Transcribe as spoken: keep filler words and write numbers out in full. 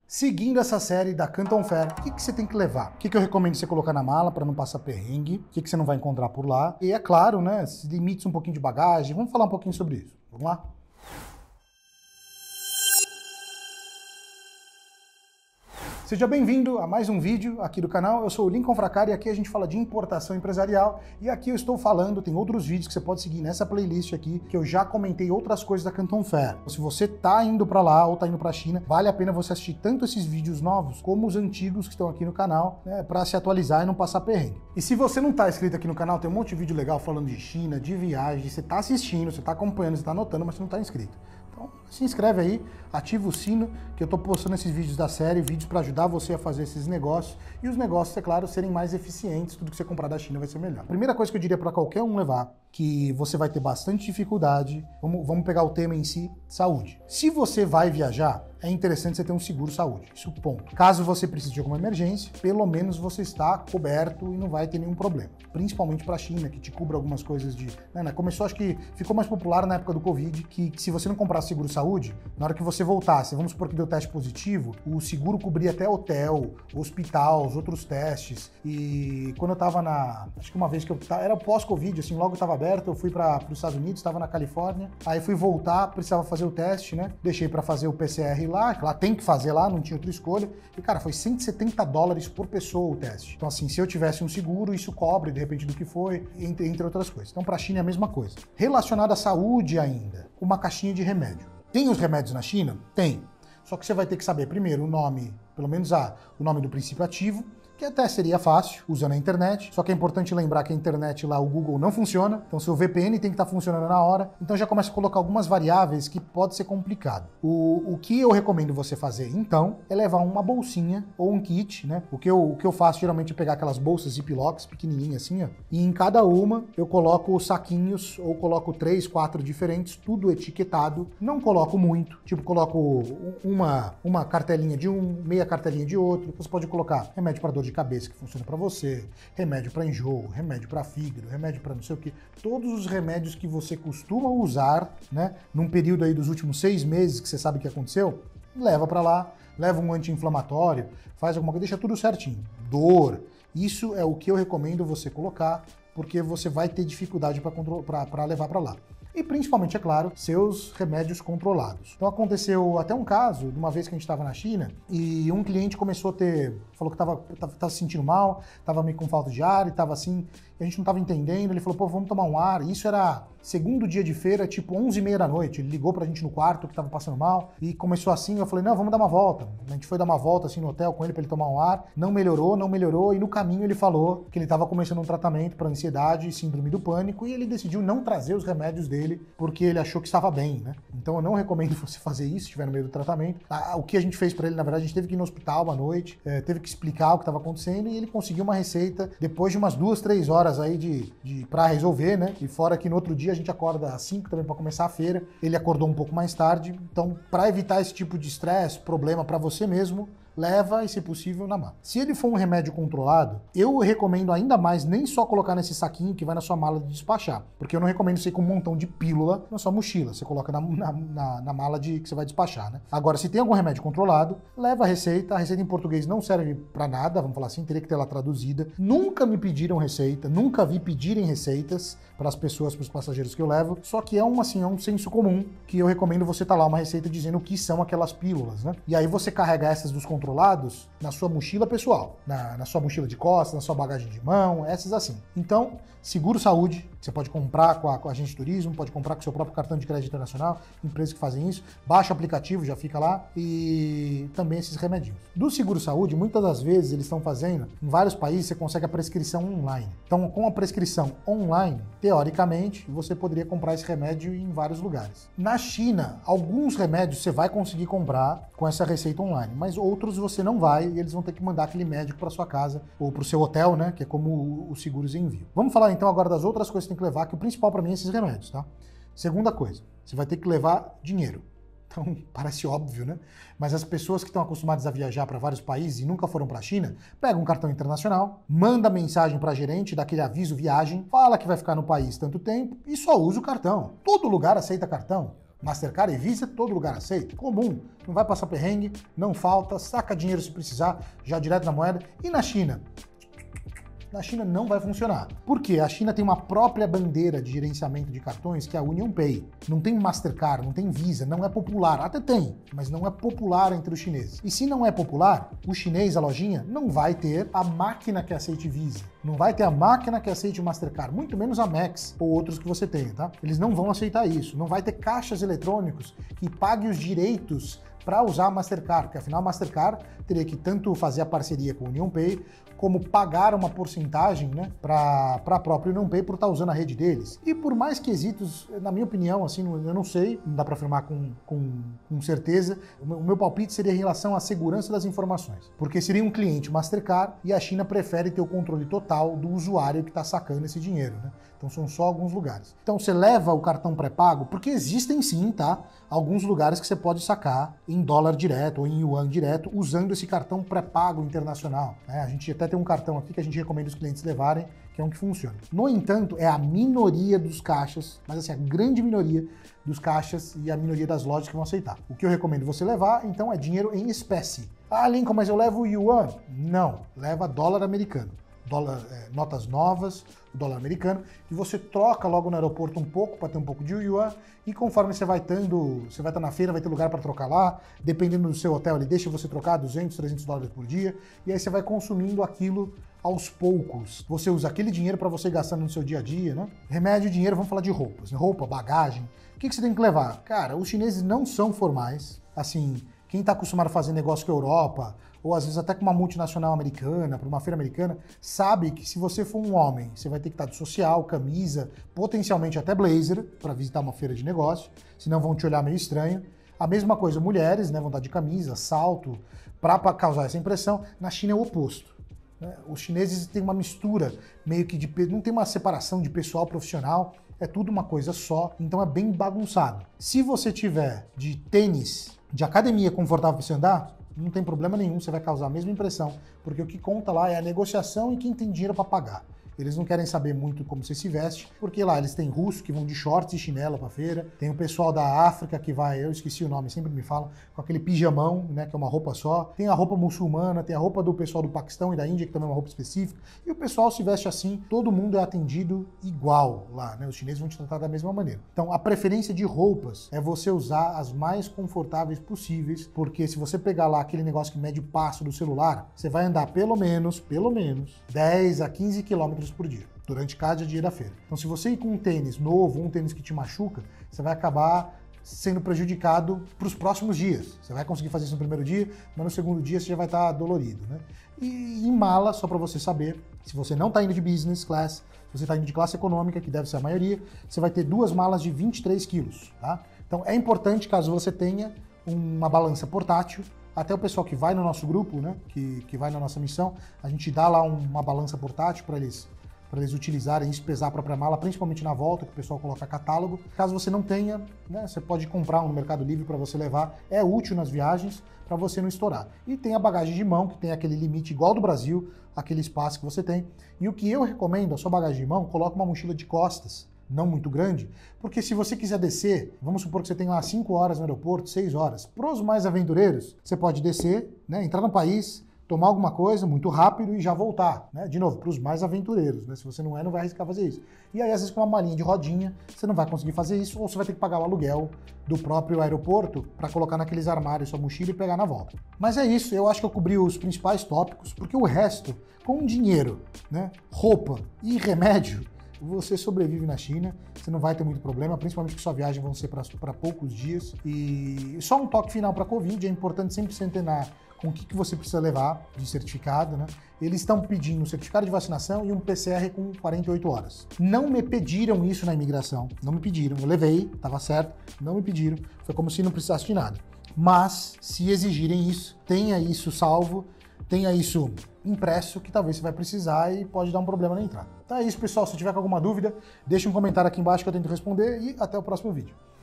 Seguindo essa série da Canton Fair, o que, que você tem que levar? O que, que eu recomendo você colocar na mala para não passar perrengue? O que, que você não vai encontrar por lá? E é claro, né, limites um pouquinho de bagagem. Vamos falar um pouquinho sobre isso. Vamos lá? Seja bem-vindo a mais um vídeo aqui do canal. Eu sou o Lincoln Fracari e aqui a gente fala de importação empresarial. E aqui eu estou falando, tem outros vídeos que você pode seguir nessa playlist aqui, que eu já comentei outras coisas da Canton Fair. Se você tá indo para lá ou tá indo para a China, vale a pena você assistir tanto esses vídeos novos como os antigos que estão aqui no canal, né, para se atualizar e não passar perrengue. E se você não tá inscrito aqui no canal, tem um monte de vídeo legal falando de China, de viagem, você tá assistindo, você tá acompanhando, você tá anotando, mas você não tá inscrito. Então, se inscreve aí, ativa o sino, que eu tô postando esses vídeos da série, vídeos para ajudar você a fazer esses negócios, e os negócios, é claro, serem mais eficientes, tudo que você comprar da China vai ser melhor. Primeira coisa que eu diria para qualquer um levar, que você vai ter bastante dificuldade, vamos, vamos pegar o tema em si, saúde. Se você vai viajar, é interessante você ter um seguro saúde, isso ponto. Caso você precise de alguma emergência, pelo menos você está coberto e não vai ter nenhum problema. Principalmente para a China, que te cubra algumas coisas de... Né, começou, acho que ficou mais popular na época do Covid, que, que se você não comprar seguro saúde, na hora que você voltasse, vamos supor que deu teste positivo, o seguro cobria até hotel, hospital, os outros testes. E quando eu tava na... Acho que uma vez que eu... Era pós-Covid, assim, logo estava aberto, eu fui para os Estados Unidos, estava na Califórnia, aí fui voltar, precisava fazer o teste, né? Deixei para fazer o P C R lá, que lá tem que fazer lá, não tinha outra escolha. E, cara, foi cento e setenta dólares por pessoa o teste. Então, assim, se eu tivesse um seguro, isso cobre, de repente, do que foi, entre, entre outras coisas. Então, para a China é a mesma coisa. Relacionado à saúde ainda, uma caixinha de remédio. Tem os remédios na China? Tem. Só que você vai ter que saber primeiro o nome, pelo menos a, o nome do princípio ativo, que até seria fácil, usando a internet, só que é importante lembrar que a internet lá, o Google não funciona, então seu V P N tem que estar funcionando na hora, então já começa a colocar algumas variáveis que pode ser complicado. O, o que eu recomendo você fazer, então, é levar uma bolsinha ou um kit, né? O que eu, o que eu faço geralmente é pegar aquelas bolsas Ziplocs pequenininhas assim, ó, e em cada uma eu coloco saquinhos, ou coloco três, quatro diferentes, tudo etiquetado, não coloco muito, tipo, coloco uma, uma cartelinha de um, meia cartelinha de outro, você pode colocar remédio para dor de cabeça que funciona para você, remédio para enjoo, remédio para fígado, remédio para não sei o que, todos os remédios que você costuma usar, né, num período aí dos últimos seis meses que você sabe o que aconteceu, leva para lá, leva um anti-inflamatório, faz alguma coisa, deixa tudo certinho. Dor, isso é o que eu recomendo você colocar, porque você vai ter dificuldade para levar para lá. E principalmente, é claro, seus remédios controlados. Então aconteceu até um caso, de uma vez que a gente estava na China, e um cliente começou a ter, falou que estava se sentindo mal, estava meio com falta de ar, e estava assim, e a gente não estava entendendo, ele falou, pô, vamos tomar um ar, e isso era segundo dia de feira, tipo onze e meia da noite, ele ligou pra gente no quarto que estava passando mal, e começou assim, eu falei, não, vamos dar uma volta. A gente foi dar uma volta assim no hotel com ele para ele tomar um ar, não melhorou, não melhorou, e no caminho ele falou que ele estava começando um tratamento para ansiedade e síndrome do pânico, e ele decidiu não trazer os remédios dele, porque ele achou que estava bem, né? Então eu não recomendo você fazer isso se estiver no meio do tratamento. O que a gente fez para ele, na verdade, a gente teve que ir no hospital uma noite, é, teve que explicar o que estava acontecendo, e ele conseguiu uma receita depois de umas duas, três horas aí de, de para resolver, né? E fora que no outro dia a gente acorda às cinco também para começar a feira, ele acordou um pouco mais tarde, então para evitar esse tipo de estresse, problema para você mesmo, leva e, se possível, na mala. Se ele for um remédio controlado, eu recomendo ainda mais nem só colocar nesse saquinho que vai na sua mala de despachar, porque eu não recomendo você ir com um montão de pílula na sua mochila, você coloca na, na, na, na mala de, que você vai despachar, né? Agora, se tem algum remédio controlado, leva a receita, a receita em português não serve para nada, vamos falar assim, teria que ter ela traduzida. Nunca me pediram receita, nunca vi pedirem receitas para as pessoas, para os passageiros que eu levo, só que é um, assim, é um senso comum que eu recomendo você estar lá uma receita dizendo o que são aquelas pílulas, né? E aí você carrega essas dos controlados controlados na sua mochila pessoal, na, na sua mochila de costas, na sua bagagem de mão, essas assim. Então, seguro saúde, você pode comprar com a, com a agente de turismo, pode comprar com o seu próprio cartão de crédito internacional, empresas que fazem isso, baixa o aplicativo, já fica lá, e também esses remedinhos. Do seguro saúde, muitas das vezes eles estão fazendo, em vários países você consegue a prescrição online. Então, com a prescrição online, teoricamente, você poderia comprar esse remédio em vários lugares. Na China, alguns remédios você vai conseguir comprar com essa receita online, mas outros você não vai e eles vão ter que mandar aquele médico para sua casa ou para o seu hotel, né, que é como os seguros enviam. Vamos falar então agora das outras coisas que tem que levar, que o principal para mim é esses remédios, tá? Segunda coisa, você vai ter que levar dinheiro. Então, parece óbvio, né? Mas as pessoas que estão acostumadas a viajar para vários países e nunca foram para a China, pegam um cartão internacional, manda mensagem para a gerente, dá aquele aviso viagem, fala que vai ficar no país tanto tempo e só usa o cartão. Todo lugar aceita cartão. Mastercard e Visa, todo lugar aceita. Comum, não vai passar perrengue, não falta, saca dinheiro se precisar, já direto na moeda. E na China? Na China não vai funcionar. Por quê? A China tem uma própria bandeira de gerenciamento de cartões, que é a UnionPay. Não tem Mastercard, não tem Visa, não é popular. Até tem, mas não é popular entre os chineses. E se não é popular, o chinês, a lojinha, não vai ter a máquina que aceite Visa. Não vai ter a máquina que aceite Mastercard, muito menos a Max ou outros que você tenha, tá? Eles não vão aceitar isso. Não vai ter caixas eletrônicos que paguem os direitos para usar a Mastercard, porque afinal a Mastercard teria que tanto fazer a parceria com a UnionPay, como pagar uma porcentagem, né, para a própria UnionPay por estar usando a rede deles. E por mais quesitos, na minha opinião, assim, eu não sei, não dá para afirmar com, com, com certeza, o meu palpite seria em relação à segurança das informações, porque seria um cliente Mastercard e a China prefere ter o controle total do usuário que está sacando esse dinheiro, né? Então são só alguns lugares. Então você leva o cartão pré-pago, porque existem sim, tá? Alguns lugares que você pode sacar em dólar direto ou em yuan direto, usando esse cartão pré-pago internacional, né? A gente até tem um cartão aqui que a gente recomenda os clientes levarem, que é um que funciona. No entanto, é a minoria dos caixas, mas assim, a grande minoria dos caixas e a minoria das lojas que vão aceitar. O que eu recomendo você levar, então, é dinheiro em espécie. Ah, Lincoln, mas eu levo yuan? Não, leva dólar americano. Dólar, é, notas novas, o dólar americano, e você troca logo no aeroporto um pouco para ter um pouco de yuan, e conforme você vai tendo, você vai estar na feira, vai ter lugar para trocar lá, dependendo do seu hotel, ele deixa você trocar duzentos, trezentos dólares por dia, e aí você vai consumindo aquilo aos poucos. Você usa aquele dinheiro para você gastar no seu dia a dia, né? Remédio e dinheiro, vamos falar de roupas, roupa, bagagem. O que, que você tem que levar? Cara, os chineses não são formais, assim, quem está acostumado a fazer negócio com a Europa, ou às vezes até com uma multinacional americana, para uma feira americana, sabe que se você for um homem, você vai ter que estar de social, camisa, potencialmente até blazer, para visitar uma feira de negócio, senão vão te olhar meio estranho. A mesma coisa, mulheres, né, vão estar de camisa, salto, para causar essa impressão. Na China é o oposto. Né? Os chineses têm uma mistura, meio que de... não tem uma separação de pessoal profissional, é tudo uma coisa só, então é bem bagunçado. Se você tiver de tênis, de academia confortável para você andar, não tem problema nenhum, você vai causar a mesma impressão, porque o que conta lá é a negociação e quem tem dinheiro para pagar. Eles não querem saber muito como você se veste, porque lá eles têm russos que vão de shorts e chinelo pra feira, tem o pessoal da África que vai, eu esqueci o nome, sempre me falam, com aquele pijamão, né, que é uma roupa só, tem a roupa muçulmana, tem a roupa do pessoal do Paquistão e da Índia, que também é uma roupa específica, e o pessoal se veste assim, todo mundo é atendido igual lá, né, os chineses vão te tratar da mesma maneira. Então a preferência de roupas é você usar as mais confortáveis possíveis, porque se você pegar lá aquele negócio que mede o passo do celular, você vai andar pelo menos, pelo menos, dez a quinze quilômetros por dia, durante cada dia da feira. Então se você ir com um tênis novo, um tênis que te machuca, você vai acabar sendo prejudicado para os próximos dias. Você vai conseguir fazer isso no primeiro dia, mas no segundo dia você já vai estar dolorido, né? E em mala, só para você saber, se você não está indo de business class, se você está indo de classe econômica, que deve ser a maioria, você vai ter duas malas de vinte e três quilos, tá? Então é importante, caso você tenha uma balança portátil, até o pessoal que vai no nosso grupo, né, que, que vai na nossa missão, a gente dá lá uma balança portátil para eles para eles utilizarem isso, pesar a própria mala, principalmente na volta, que o pessoal coloca catálogo. Caso você não tenha, né, você pode comprar um no Mercado Livre para você levar, é útil nas viagens para você não estourar. E tem a bagagem de mão, que tem aquele limite igual do Brasil, aquele espaço que você tem. E o que eu recomendo, a sua bagagem de mão, coloca uma mochila de costas, não muito grande, porque se você quiser descer, vamos supor que você tem lá cinco horas no aeroporto, seis horas, para os mais aventureiros, você pode descer, né, entrar no país, tomar alguma coisa muito rápido e já voltar, né? De novo, para os mais aventureiros, né? Se você não é, não vai arriscar fazer isso. E aí, às vezes, com uma malinha de rodinha, você não vai conseguir fazer isso, ou você vai ter que pagar o aluguel do próprio aeroporto para colocar naqueles armários sua mochila e pegar na volta. Mas é isso, eu acho que eu cobri os principais tópicos, porque o resto, com dinheiro, né, roupa e remédio, você sobrevive na China, você não vai ter muito problema, principalmente que sua viagem vão ser para poucos dias. E só um toque final para a Covid, é importante sempre se antenar com o que, que você precisa levar de certificado, né? Eles estão pedindo um certificado de vacinação e um P C R com quarenta e oito horas. Não me pediram isso na imigração, não me pediram, eu levei, estava certo, não me pediram, foi como se não precisasse de nada. Mas, se exigirem isso, tenha isso salvo, tenha isso impresso, que talvez você vai precisar e pode dar um problema na entrada. Então é isso, pessoal, se tiver alguma dúvida, deixa um comentário aqui embaixo que eu tento responder e até o próximo vídeo.